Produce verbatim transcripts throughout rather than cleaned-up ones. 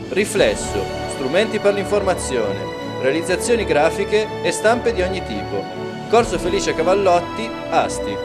Riflesso, strumenti per l'informazione, realizzazioni grafiche e stampe di ogni tipo. Corso Felice Cavallotti, Asti.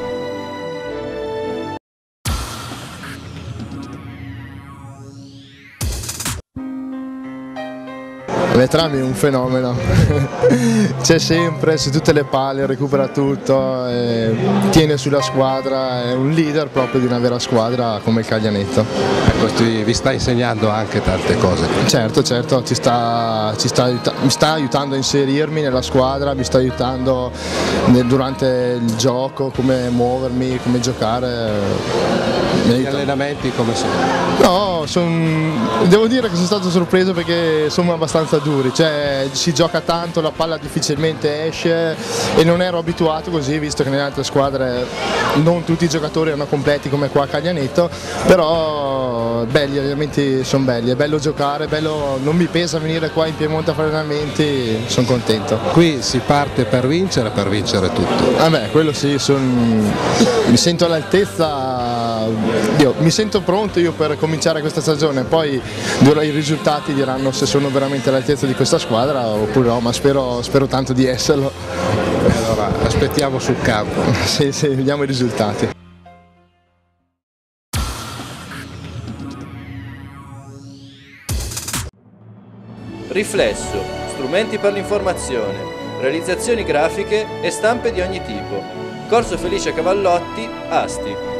Vetrami è un fenomeno, c'è sempre, su tutte le palle, recupera tutto, eh, tiene sulla squadra, è un leader proprio di una vera squadra come il Caglianetto. Ecco, vi sta insegnando anche tante cose. Certo, certo, ci sta, ci sta, mi sta aiutando a inserirmi nella squadra, mi sta aiutando nel, durante il gioco, come muovermi, come giocare. Gli allenamenti come sono? No, son, devo dire che sono stato sorpreso perché sono abbastanza duri, cioè si gioca tanto, la palla difficilmente esce e non ero abituato così, visto che nelle altre squadre non tutti i giocatori erano completi come qua a Caglianetto, però belli, gli allenamenti sono belli, è bello giocare, è bello, non mi pesa venire qua in Piemonte a fare allenamenti, sono contento. Qui si parte per vincere, per vincere tutto. Vabbè, quello sì, son, mi sento all'altezza, io, mi sento pronto io per cominciare questa stagione, poi i risultati diranno se sono veramente all'altezza di questa squadra oppure no, ma spero, spero tanto di esserlo. Allora, aspettiamo sul campo. Sì, sì, vediamo i risultati. Riflesso, strumenti per l'informazione, realizzazioni grafiche e stampe di ogni tipo. Corso Felice Cavallotti, Asti.